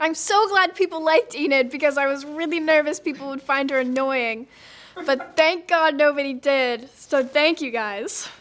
I'm so glad people liked Enid because I was really nervous people would find her annoying. But thank God nobody did, so thank you guys.